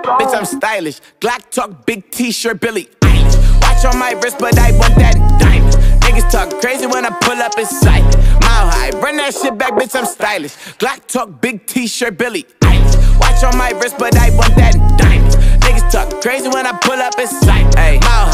Bitch, I'm stylish. Glock talk, big t-shirt, Billie Eilish. Watch on my wrist, but I want that diamond. Niggas talk crazy when I pull up in sight. Mile high, run that shit back, bitch, I'm stylish. Glock talk, big t-shirt, Billie Eilish. Watch on my wrist, but I want that diamond. Niggas talk crazy when I pull up in sight. Mile high.